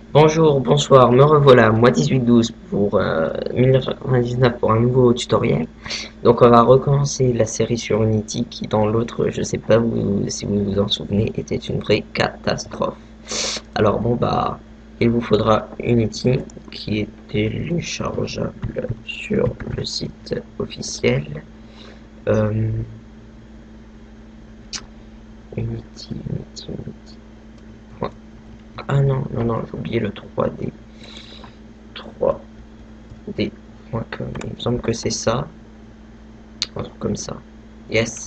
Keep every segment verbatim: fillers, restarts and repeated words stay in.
Bonjour, bonsoir, me revoilà, moi dix-huit douze pour euh, mille neuf cent quatre-vingt-dix-neuf pour un nouveau tutoriel. Donc on va recommencer la série sur Unity qui dans l'autre, je sais pas vous, si vous vous en souvenez, était une vraie catastrophe. Alors bon bah, il vous faudra Unity qui est téléchargeable sur le site officiel. Euh, Unity, Unity, Unity. Ah non, non, non, j'ai oublié le trois D. trois D point com. Il me semble que c'est ça. Un truc comme ça. Yes.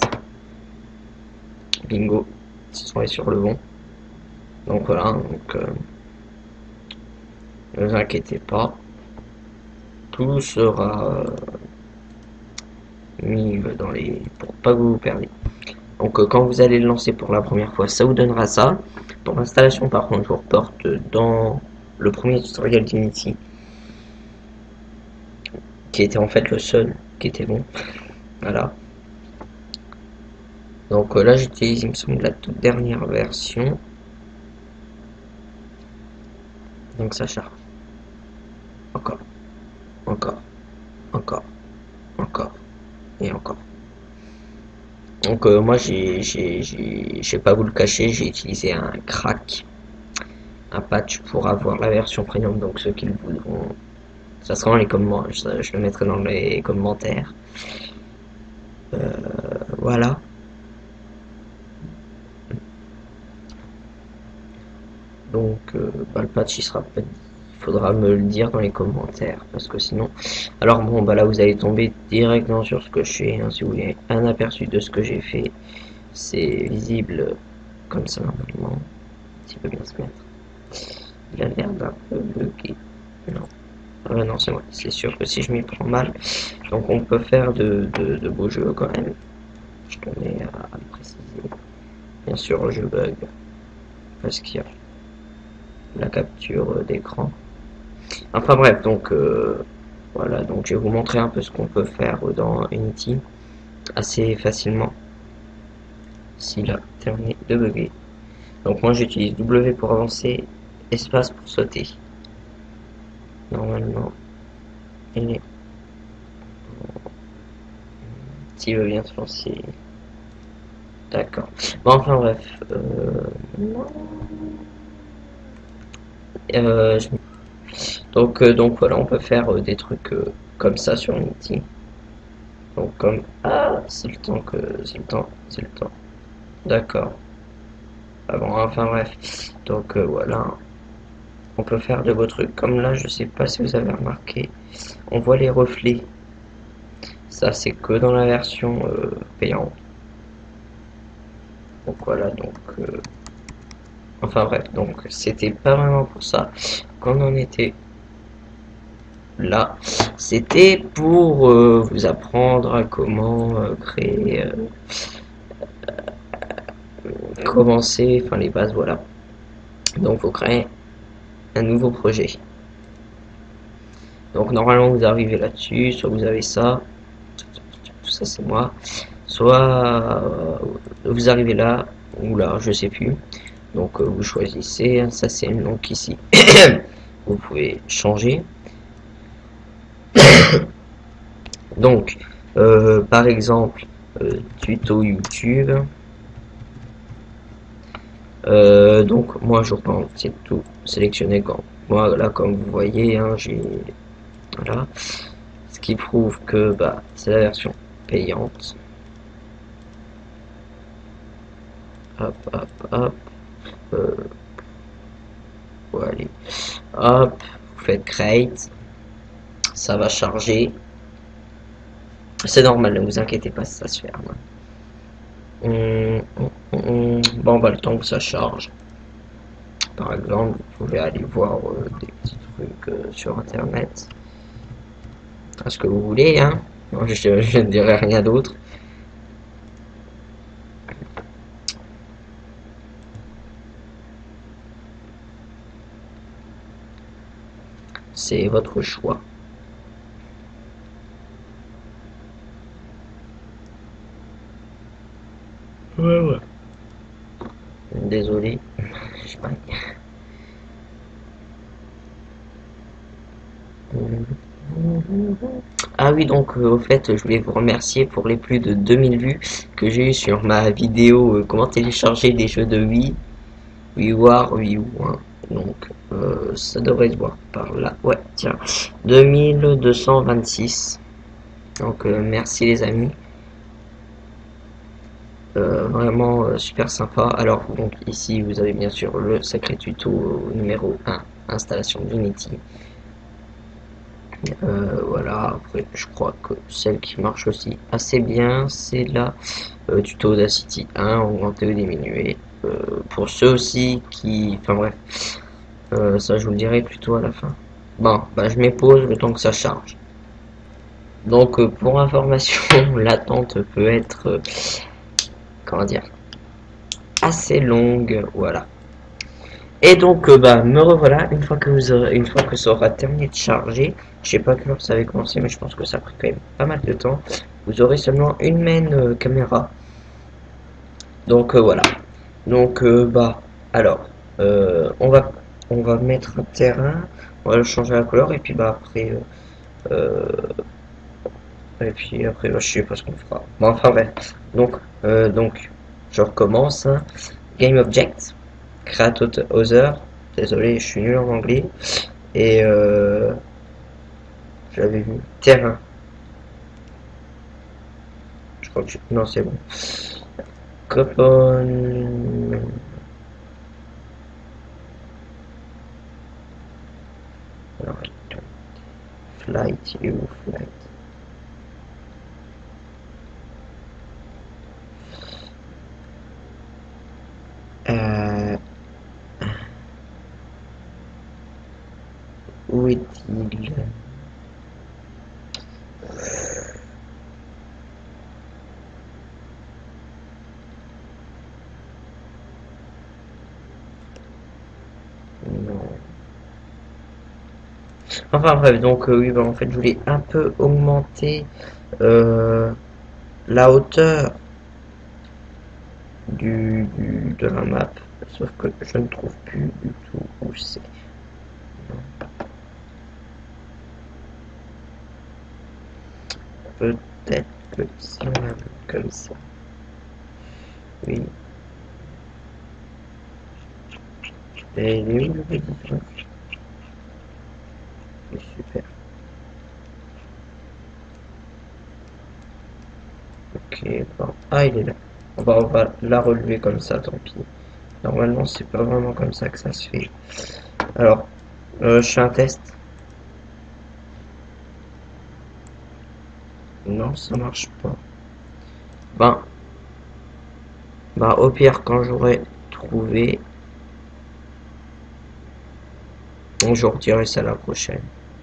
Bingo. Ils sont sur le bon. Donc voilà. Donc, euh, ne vous inquiétez pas. Tout sera euh, mis dans les. Pour pas que vous vous perdiez. Donc euh, quand vous allez le lancer pour la première fois, ça vous donnera ça. Pour l'installation, par contre, je vous reporte dans le premier tutoriel d'Unity. Qui était en fait le seul qui était bon. Voilà. Donc euh, là, j'utilise, il me semble, la toute dernière version. Donc ça charge. Encore, encore, encore, encore et encore. Donc euh, moi j'ai, j'ai, j'ai, je vais pas vous le cacher, j'ai utilisé un crack, un patch pour avoir la version premium. Donc ceux qui le voudront, ça sera dans les commentaires, je, je le mettrai dans les commentaires. Euh, voilà. Donc euh, bah, le patch il sera peut-être, il faudra me le dire dans les commentaires parce que sinon. Alors bon bah là vous allez tomber directement sur ce que je fais. Hein, si vous voulez un aperçu de ce que j'ai fait, c'est visible comme ça normalement. S'il peut bien se mettre. Il a l'air d'un peu bugué. Non. Ah ouais, non, c'est moi. C'est sûr que si je m'y prends mal. Donc on peut faire de, de, de beaux jeux quand même. Je tenais à, à le préciser. Bien sûr, je bug. Parce qu'il y a la capture d'écran. Enfin bref, donc euh, voilà. Donc je vais vous montrer un peu ce qu'on peut faire dans Unity. Assez facilement. S'il a terminé de bugger. Donc moi j'utilise W pour avancer, espace pour sauter. Normalement, il est. S'il veut bien se lancer. D'accord. Bon, enfin bref. Euh... Euh, je- donc, euh, donc voilà, on peut faire euh, des trucs euh, comme ça sur Unity. Donc comme... Ah, c'est le temps que... C'est le temps, c'est le temps. D'accord. Ah bon, enfin bref. Donc euh, voilà. On peut faire de beaux trucs. Comme là, je sais pas si vous avez remarqué. On voit les reflets. Ça, c'est que dans la version euh, payante. Donc voilà, donc... euh, Enfin bref, donc c'était pas vraiment pour ça qu'on en était là. C'était pour euh, vous apprendre à comment euh, créer, euh, commencer, enfin les bases, voilà. Donc faut créer un nouveau projet. Donc normalement vous arrivez là-dessus, soit vous avez ça, ça c'est moi, soit euh, vous arrivez là, ou là, je sais plus. Donc euh, vous choisissez, ça c'est le nom qu'ici. Vous pouvez changer. Donc, euh, par exemple, euh, tuto YouTube. Euh, donc, moi, je pense c'est tout sélectionné quand. Moi, là, comme vous voyez, hein, j'ai. Voilà. Ce qui prouve que bah, c'est la version payante. Hop, hop, hop. Euh, voilà. Hop, vous faites create. Ça va charger. C'est normal, ne vous inquiétez pas si ça se ferme. Hum, hum, hum. Bon, bah, le temps que ça charge. Par exemple, vous pouvez aller voir euh, des petits trucs euh, sur internet. À ce que vous voulez, hein. Moi, je, je ne dirai rien d'autre. C'est votre choix. Ouais, ouais. Désolé. Je sais pas. Ah oui, donc euh, au fait, je voulais vous remercier pour les plus de deux mille vues que j'ai eu sur ma vidéo euh, comment télécharger des jeux de Wii, WiiWare, Wii U, hein. Donc euh, ça devrait se voir par là. Ouais, tiens, deux mille deux cent vingt-six. Donc euh, merci les amis. Euh, vraiment euh, super sympa. Alors donc ici vous avez bien sûr le sacré tuto numéro un, installation d'Unity. Euh, voilà, après je crois que celle qui marche aussi assez bien, c'est la euh, tuto Audacity un, augmenté ou diminué. Euh, pour ceux aussi qui... Enfin bref, euh, ça je vous le dirai plutôt à la fin. Bon, bah je m'épose le temps que ça charge. Donc euh, pour information, l'attente peut être, euh, comment dire, assez longue, voilà. Et donc euh, bah me revoilà, une fois que vous aurez, une fois que ça aura terminé de charger, je sais pas quelle heure ça avait commencé, mais je pense que ça a pris quand même pas mal de temps. Vous aurez seulement une main euh, caméra. Donc euh, voilà. Donc euh, bah alors euh, on va on va mettre un terrain, on va le changer la couleur et puis bah après euh, euh, et puis après bah, je sais pas ce qu'on fera. Bon enfin bref. Donc euh, donc je recommence. Hein. Game object, create other. Désolé, je suis nul en anglais. Et euh, j'avais vu terrain. Je crois que je... non c'est bon. Coupon. Alors, flight you flight. Euh, où est-il? Non. Enfin bref, donc euh, oui, bah, en fait, je voulais un peu augmenter euh, la hauteur du, du- de la map, sauf que je ne trouve plus du tout où c'est. Peut-être que si on a comme ça. Oui. Et il est où le rédition? Super. Ok, bon. Ah, il est là. On va, on va la relever comme ça, tant pis. Normalement, c'est pas vraiment comme ça que ça se fait. Alors, euh, je fais un test. Non, ça marche pas. Ben, bah au pire, quand j'aurai trouvé, je redirai ça la prochaine.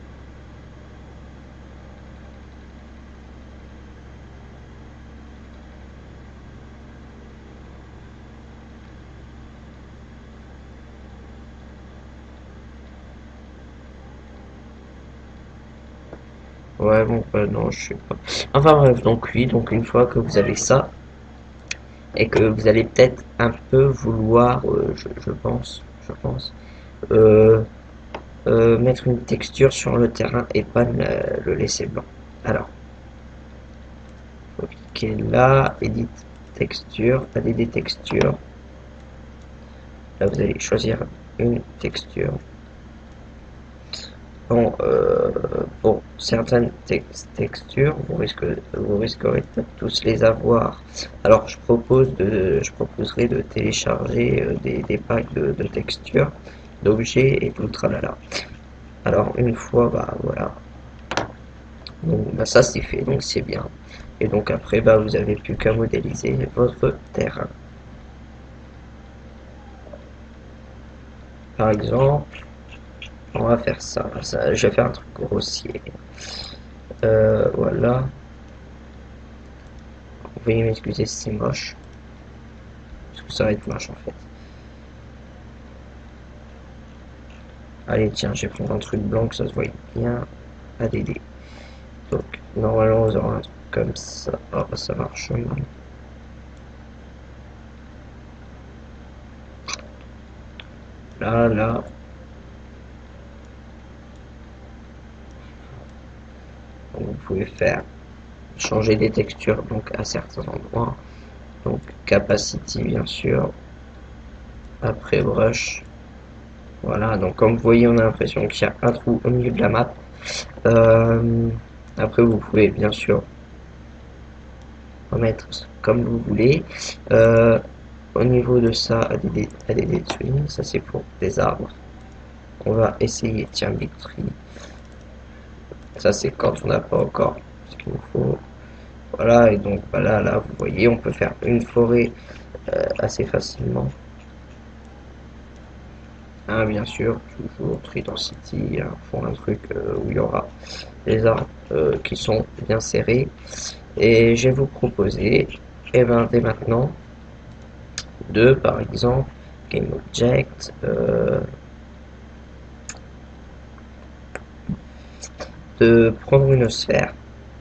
Ouais, bon, bah non, je sais pas. Enfin bref, donc oui, donc une fois que vous avez ça, et que vous allez peut-être un peu vouloir, euh, je, je pense, je pense, euh, euh, mettre une texture sur le terrain et pas le, le laisser blanc. Alors, faut cliquer là, edit texture, aller des textures. Là, vous allez choisir une texture. Bon, euh, pour certaines tex textures, vous, risquez, vous risquerez de tous les avoir. Alors, je propose de, je proposerai de télécharger euh, des, des packs de, de textures, d'objets et tout le tralala. Alors, une fois, bah voilà. Donc, bah, ça c'est fait, donc c'est bien. Et donc après, bah vous avez plus qu'à modéliser votre terrain. Par exemple, on va faire ça. ça je vais faire un truc grossier. Euh, voilà. Veuillez m'excuser si c'est moche. Parce que ça va être moche en fait. Allez, tiens, je vais prendre un truc blanc que ça se voit bien. A D D. Donc, normalement, vous aurez un truc comme ça. Oh, ça marche mal. Là, là. pouvez faire changer des textures donc à certains endroits. Donc capacity bien sûr. Après brush. Voilà, donc comme vous voyez, on a l'impression qu'il y a un trou au milieu de la map. Euh, après, vous pouvez bien sûr remettre comme vous voulez. Euh, au niveau de ça, A D D, A D D Swing, ça c'est pour des arbres. On va essayer, tiens, Big Tree. Ça c'est quand on n'a pas encore ce qu'il nous faut. Voilà, et donc voilà, là, vous voyez, on peut faire une forêt euh, assez facilement. Hein, bien sûr, toujours Tree Density, hein, font un truc euh, où il y aura des arbres euh, qui sont bien serrés. Et je vais vous proposer, et ben, dès maintenant, de, par exemple, Game Object, euh, de prendre une sphère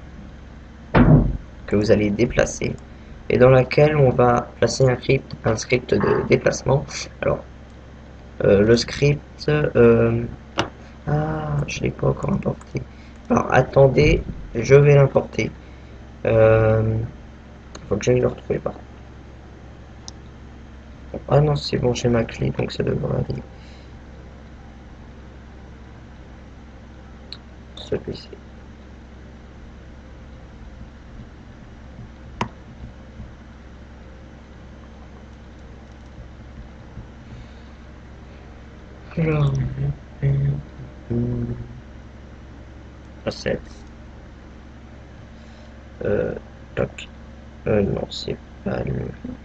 que vous allez déplacer et dans laquelle on va placer un script, un script de déplacement. Alors, euh, le script, euh, ah, je l'ai pas encore importé. Alors, attendez, je vais l'importer. Euh, faut que j'aille le retrouver par. Ah non, c'est bon, j'ai ma clé, donc ça devrait aller. Celui-ci. Alors, recette. Euh, toc. Euh, non, c'est pas le.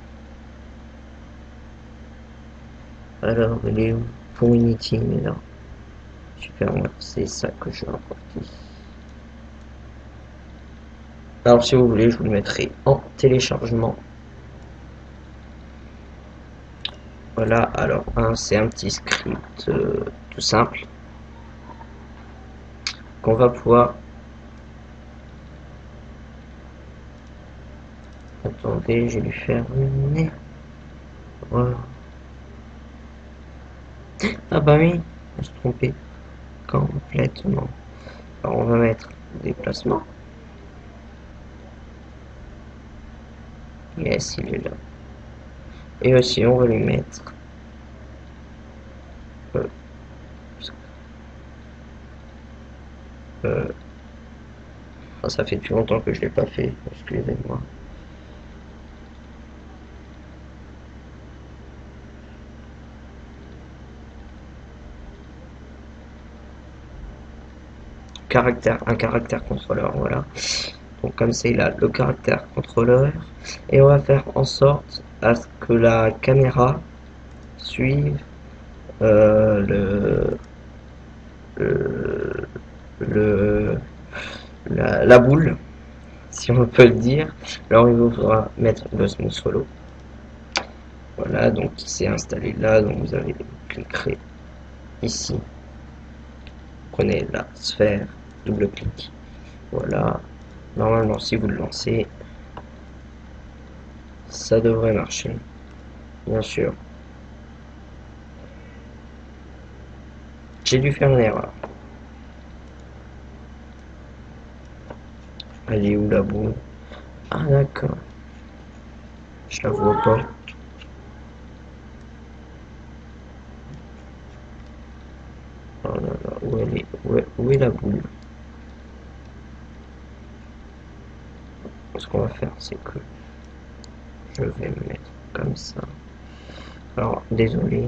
Alors, il est où? Pour Unity, mais là. Super, c'est ça que je vais importer. Alors, si vous voulez, je vous le mettrai en téléchargement. Voilà, alors, hein, c'est un petit script euh, tout simple qu'on va pouvoir. Attendez, je vais lui faire une. Voilà. Ah bah oui, je me suis trompé complètement. Alors, on va mettre déplacement. Yes, il est là. Et aussi, on va lui mettre. Euh, euh, ah, ça fait depuis longtemps que je l'ai pas fait, excusez-moi. Caractère, un caractère contrôleur, voilà. Donc comme c'est là le caractère contrôleur, et on va faire en sorte à ce que la caméra suive euh, le, le, le la, la boule, si on peut le dire. Alors il vous faudra mettre le smooth solo. Voilà, donc il s'est installé là, donc vous allez cliquer ici. Prenez la sphère, double clic. Voilà. Normalement, si vous le lancez, ça devrait marcher. Bien sûr. J'ai dû faire une erreur. Elle est où la boule? Ah d'accord. Je la vois pas. Oh là là, où elle est? Où est, où est la boule? Ce qu'on va faire, c'est que je vais me mettre comme ça. Alors, désolé.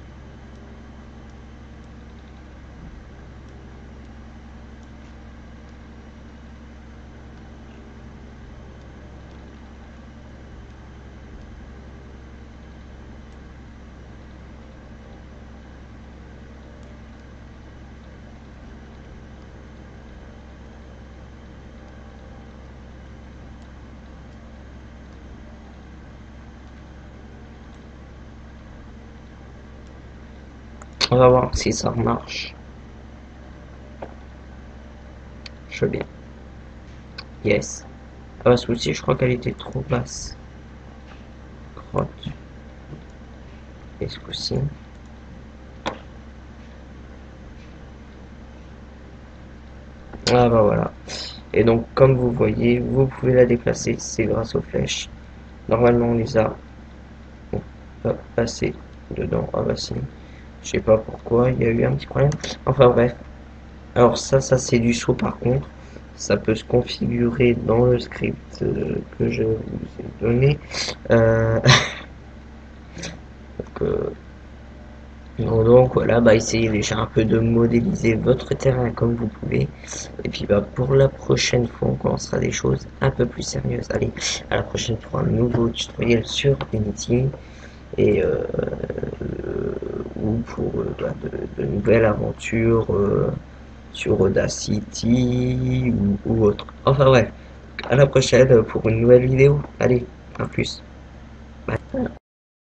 On va voir si ça marche. Je vais bien. Yes. Ah, ce coup-ci, je crois qu'elle était trop basse. Crotte. Et ce coup-ci. Ah bah voilà. Et donc comme vous voyez, vous pouvez la déplacer, c'est grâce aux flèches. Normalement on les a, on va passer dedans. Ah bah si, je sais pas pourquoi, il y a eu un petit problème. Enfin bref. Alors ça, ça c'est du saut par contre. Ça peut se configurer dans le script euh, que je vous ai donné. Euh, donc, euh, non, donc voilà, bah essayez déjà un peu de modéliser votre terrain comme vous pouvez. Et puis bah pour la prochaine fois, on commencera des choses un peu plus sérieuses. Allez, à la prochaine pour un nouveau tutoriel sur Unity et euh, ou pour euh, bah, de, de nouvelles aventures euh, sur Audacity ou, ou autre. Enfin bref, à la prochaine pour une nouvelle vidéo. Allez, à plus.